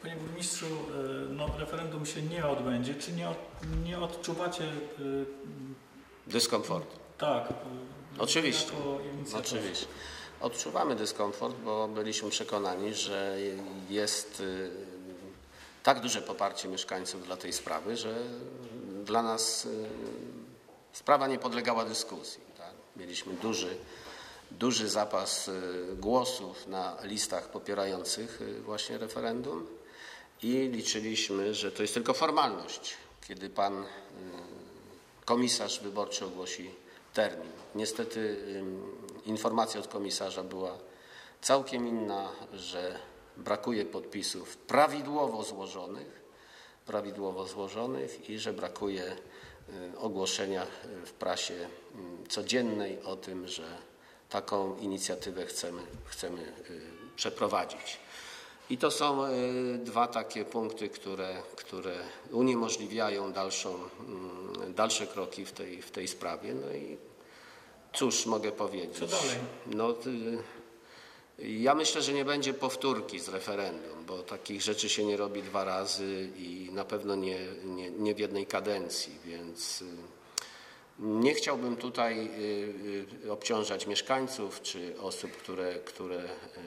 Panie burmistrzu, no, referendum się nie odbędzie. Czy nie odczuwacie dyskomfortu? Tak. Oczywiście. Oczywiście. Odczuwamy dyskomfort, bo byliśmy przekonani, że jest tak duże poparcie mieszkańców dla tej sprawy, że dla nas sprawa nie podlegała dyskusji. Tak? Mieliśmy duży zapas głosów na listach popierających właśnie referendum i liczyliśmy, że to jest tylko formalność, kiedy pan komisarz wyborczy ogłosi termin. Niestety informacja od komisarza była całkiem inna, że brakuje podpisów prawidłowo złożonych i że brakuje ogłoszenia w prasie codziennej o tym, że taką inicjatywę chcemy przeprowadzić. I to są dwa takie punkty, które uniemożliwiają dalsze kroki w tej sprawie. No i cóż mogę powiedzieć? Co dalej? No, ja myślę, że nie będzie powtórki z referendum, bo takich rzeczy się nie robi 2 razy i na pewno nie w jednej kadencji, więc nie chciałbym tutaj obciążać mieszkańców czy osób, które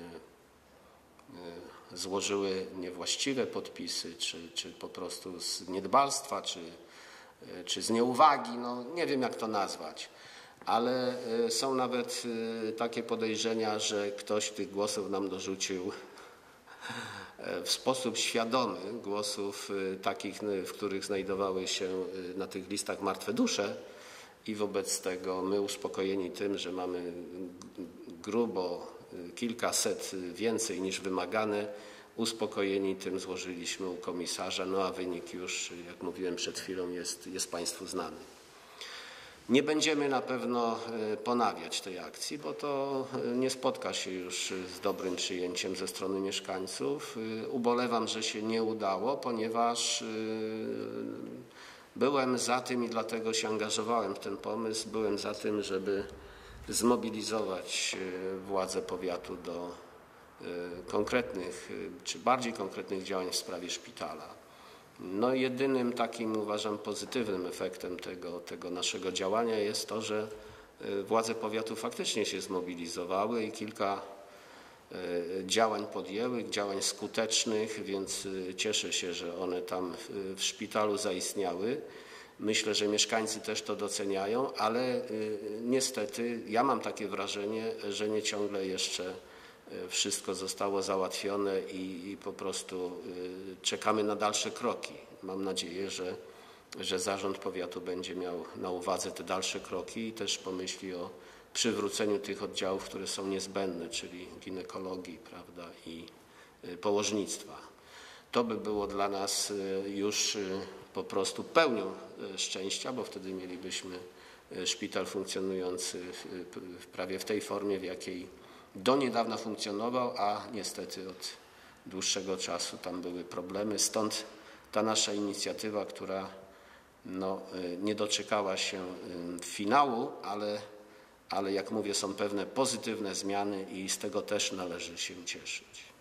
złożyły niewłaściwe podpisy, czy po prostu z niedbalstwa, czy z nieuwagi, no nie wiem jak to nazwać. Ale są nawet takie podejrzenia, że ktoś tych głosów nam dorzucił w sposób świadomy, głosów takich, w których znajdowały się na tych listach martwe dusze i wobec tego my uspokojeni tym, że mamy grubo kilkaset więcej niż wymagane, uspokojeni tym złożyliśmy u komisarza, no a wynik już, jak mówiłem przed chwilą, jest Państwu znany. Nie będziemy na pewno ponawiać tej akcji, bo to nie spotka się już z dobrym przyjęciem ze strony mieszkańców. Ubolewam, że się nie udało, ponieważ byłem za tym i dlatego się angażowałem w ten pomysł, byłem za tym, żeby zmobilizować władze powiatu do konkretnych czy bardziej konkretnych działań w sprawie szpitala. No jedynym takim, uważam, pozytywnym efektem tego naszego działania jest to, że władze powiatu faktycznie się zmobilizowały i kilka działań podjęły, działań skutecznych, więc cieszę się, że one tam w szpitalu zaistniały. Myślę, że mieszkańcy też to doceniają, ale niestety ja mam takie wrażenie, że nie ciągle jeszcze wszystko zostało załatwione i po prostu czekamy na dalsze kroki. Mam nadzieję, że zarząd powiatu będzie miał na uwadze te dalsze kroki i też pomyśli o przywróceniu tych oddziałów, które są niezbędne, czyli ginekologii, prawda, i położnictwa. To by było dla nas już po prostu pełnią szczęścia, bo wtedy mielibyśmy szpital funkcjonujący prawie w tej formie, w jakiej do niedawna funkcjonował, a niestety od dłuższego czasu tam były problemy. Stąd ta nasza inicjatywa, która no, nie doczekała się finału, ale jak mówię, są pewne pozytywne zmiany i z tego też należy się cieszyć.